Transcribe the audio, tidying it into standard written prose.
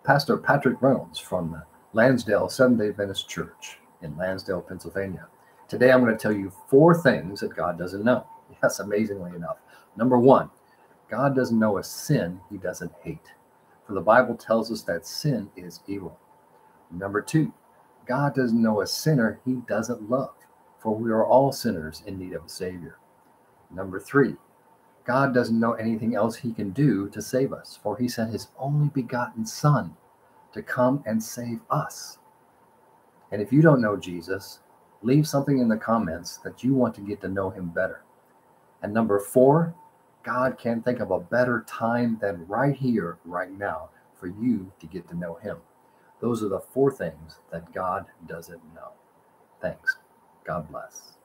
Pastor Patrick Reynolds from the Lansdale Seventh-day Adventist Church in Lansdale, Pennsylvania. Today I'm going to tell you 4 things that God doesn't know. Yes, amazingly enough. Number 1, God doesn't know a sin he doesn't hate. For the Bible tells us that sin is evil. Number 2, God doesn't know a sinner he doesn't love. For we are all sinners in need of a Savior. Number 3, God doesn't know anything else he can do to save us, for he sent his only begotten Son to come and save us. And if you don't know Jesus, leave something in the comments that you want to get to know him better. And number 4, God can't think of a better time than right here, right now, for you to get to know him. Those are the 4 things that God doesn't know. Thanks. God bless.